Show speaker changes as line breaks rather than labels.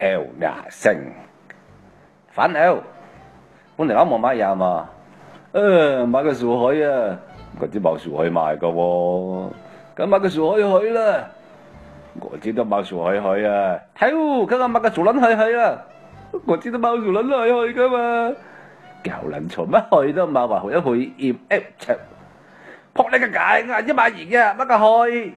L 呀成，反 L，本嚟啱冇買嘢嘛，買個樹海啊，我知冇樹海賣噶喎，咁買個樹海去啦，我知道冇樹海去啊，睇，咁我買個樹撚去啦，我知道冇樹撚去噶嘛，教撚錯乜去都冇話去一去驗 F 撲你個街，我一買完嘅乜個去。